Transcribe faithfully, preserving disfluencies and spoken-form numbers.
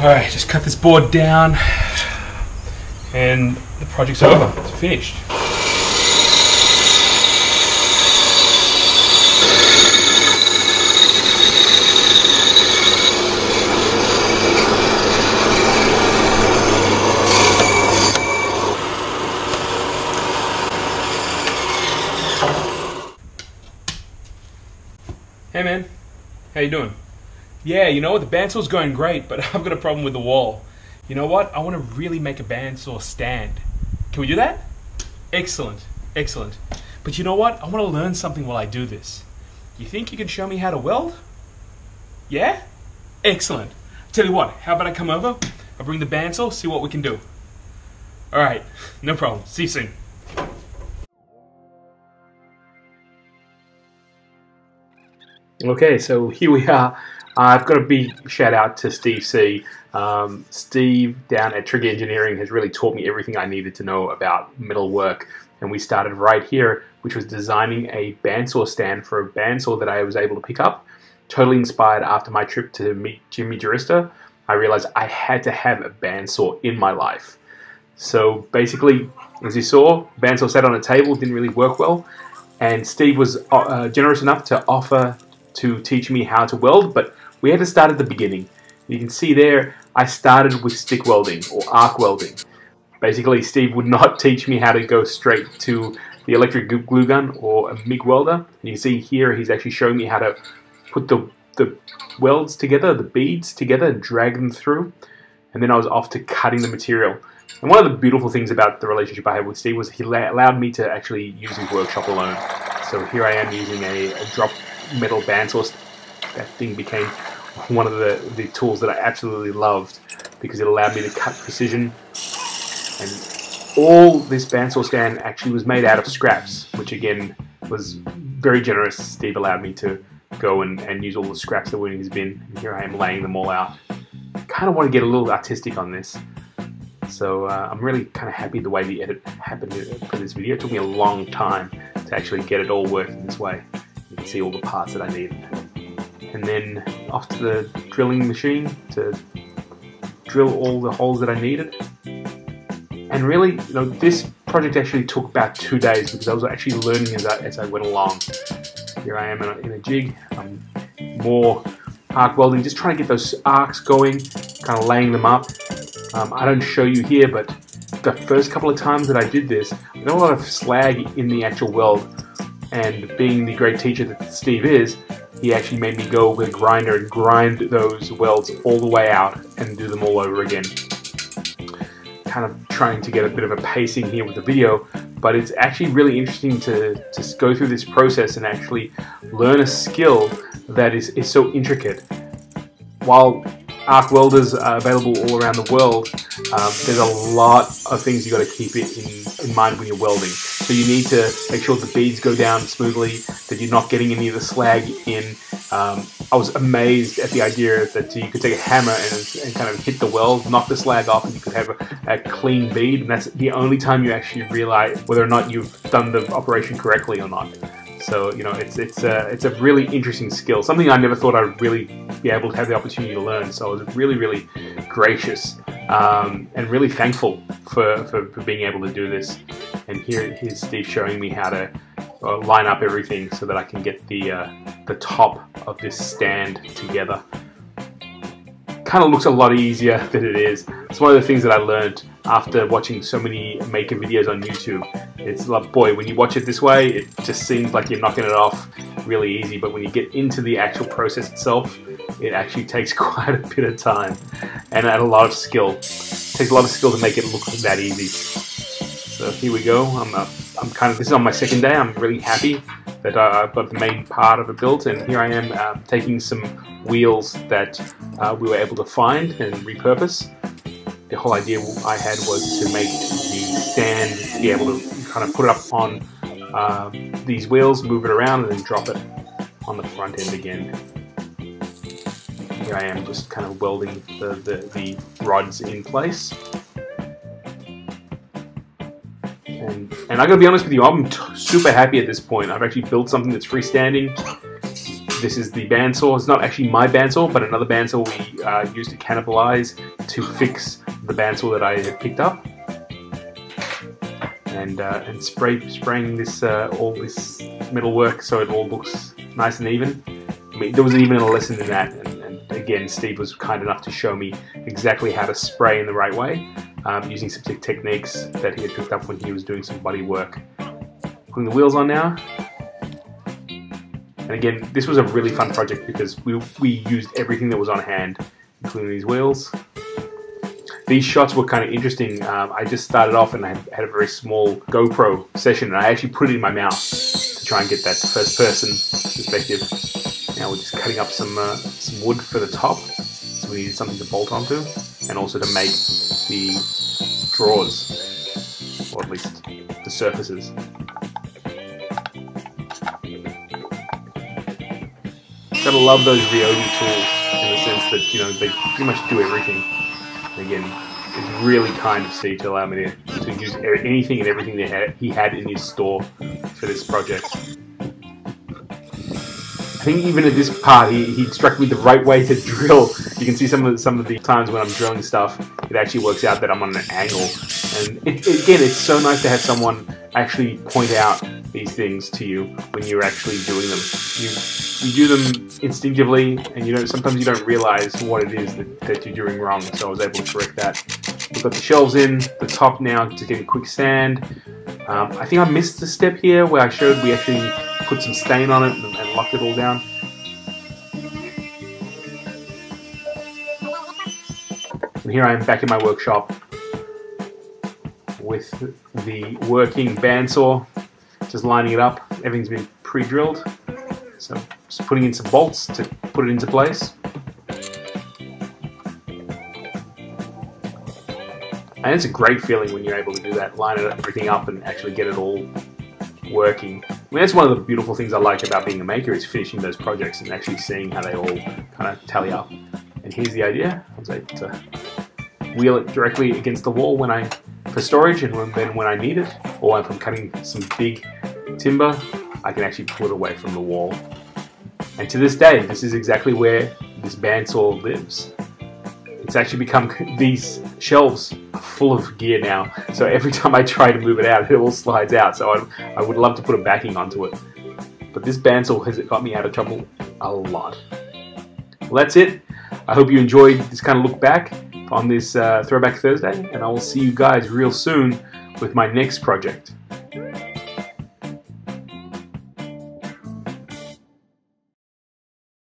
Alright, just cut this board down and the project's over. It's finished. Hey man, how you doing? Yeah, you know what, the bandsaw's going great, but I've got a problem with the wall. You know what, I want to really make a bandsaw stand. Can we do that? Excellent, excellent. But you know what, I want to learn something while I do this. You think you can show me how to weld? Yeah? Excellent. Tell you what, how about I come over, I'll bring the bandsaw, see what we can do. Alright, no problem, see you soon. Okay, so here we are. Uh, I've got a big shout out to Steve C. Um, Steve down at Trigger Engineering has really taught me everything I needed to know about metal work. And we started right here, which was designing a bandsaw stand for a bandsaw that I was able to pick up. Totally inspired after my trip to meet Jimmy Jurista. I realized I had to have a bandsaw in my life. So basically, as you saw, bandsaw sat on a table, didn't really work well. And Steve was uh, generous enough to offer to teach me how to weld, but we had to start at the beginning. You can see there, I started with stick welding or arc welding. Basically, Steve would not teach me how to go straight to the electric glue gun or a MIG welder. And you can see here, he's actually showing me how to put the, the welds together, the beads together, and drag them through. And then I was off to cutting the material. And one of the beautiful things about the relationship I had with Steve was he allowed me to actually use his workshop alone. So here I am using a, a drop metal bandsaw. That thing became one of the, the tools that I absolutely loved because it allowed me to cut precision. And all this bandsaw stand actually was made out of scraps, which again was very generous. Steve allowed me to go and, and use all the scraps that were in his bin. And here I am laying them all out. I kind of want to get a little artistic on this. So uh, I'm really kind of happy the way the edit happened for this video. It took me a long time to actually get it all working this way. You can see all the parts that I needed. And then off to the drilling machine to drill all the holes that I needed. And really, you know, this project actually took about two days because I was actually learning as I, as I went along. Here I am in a, in a jig. I'm more arc welding, just trying to get those arcs going, kind of laying them up. Um, I don't show you here, but the first couple of times that I did this, I got a lot of slag in the actual weld. And being the great teacher that Steve is, he actually made me go with a grinder and grind those welds all the way out and do them all over again. Kind of trying to get a bit of a pacing here with the video, but it's actually really interesting to, to go through this process and actually learn a skill that is, is so intricate. While arc welders are available all around the world, um, there's a lot of things you got to keep it in, in mind when you're welding. So you need to make sure the beads go down smoothly, that you're not getting any of the slag in. Um, I was amazed at the idea that you could take a hammer and, and kind of hit the weld, knock the slag off, and you could have a, a clean bead. And that's the only time you actually realize whether or not you've done the operation correctly or not. So, you know, it's it's a, it's a really interesting skill, something I never thought I'd really be able to have the opportunity to learn. So I was really, really gracious um, and really thankful for, for, for being able to do this. And here here's Steve showing me how to uh, line up everything so that I can get the, uh, the top of this stand together. Kind of looks a lot easier than it is. It's one of the things that I learned after watching so many maker videos on YouTube. It's like, boy, when you watch it this way, it just seems like you're knocking it off really easy, but when you get into the actual process itself, it actually takes quite a bit of time and a lot of skill. It takes a lot of skill to make it look that easy. So here we go. I'm, uh, I'm kind of, this is on my second day. I'm really happy that uh, I've got the main part of it built, and here I am uh, taking some wheels that uh, we were able to find and repurpose. The whole idea I had was to make the stand, be able to kind of put it up on uh, these wheels, move it around, and then drop it on the front end again. Here I am just kind of welding the, the, the rods in place. And, and I gotta be honest with you, I'm t super happy at this point. I've actually built something that's freestanding. This is the bandsaw. It's not actually my bandsaw, but another bandsaw we uh, used to cannibalize to fix the bandsaw that I had picked up. And uh, and spray spraying this uh, all this metal work so it all looks nice and even. I mean, there was even a lesson in that, and, and again, Steve was kind enough to show me exactly how to spray in the right way, um, using some techniques that he had picked up when he was doing some body work. Putting the wheels on now. And again, this was a really fun project because we, we used everything that was on hand, including these wheels. These shots were kind of interesting. Um, I just started off and I had a very small GoPro session, and I actually put it in my mouth to try and get that first person perspective. Now we're just cutting up some uh, some wood for the top, so we needed something to bolt onto, and also to make the drawers, or at least the surfaces. Gotta love those Ryobi tools in the sense that, you know, they pretty much do everything. And again, it's really kind of Steve to allow me to, to use anything and everything that he had, he had in his store for this project. I think even at this part, he, he struck me the right way to drill. You can see some of the, some of the times when I'm drilling stuff, it actually works out that I'm on an angle. And it, it, again, it's so nice to have someone actually point out these things to you when you're actually doing them. You, you do them instinctively, and you know sometimes you don't realize what it is that, that you're doing wrong. So I was able to correct that. We've got the shelves in, the top now to get a quick sand. Um, I think I missed the step here where I showed we actually put some stain on it and, and locked it all down. And here I am back in my workshop with the working bandsaw, just lining it up. Everything's been pre-drilled, so just putting in some bolts to put it into place. And it's a great feeling when you're able to do that, line it, everything up and actually get it all working. I mean, that's one of the beautiful things I like about being a maker, is finishing those projects and actually seeing how they all kind of tally up. And here's the idea. I was able to wheel it directly against the wall when I, for storage, and when, then when I need it, or if I'm cutting some big timber, I can actually pull it away from the wall. And to this day, this is exactly where this bandsaw lives. It's actually become, these shelves are full of gear now, so every time I try to move it out, it all slides out, so I, I would love to put a backing onto it. But this bandsaw has got me out of trouble a lot. Well, that's it. I hope you enjoyed this kind of look back on this uh, Throwback Thursday, and I will see you guys real soon with my next project.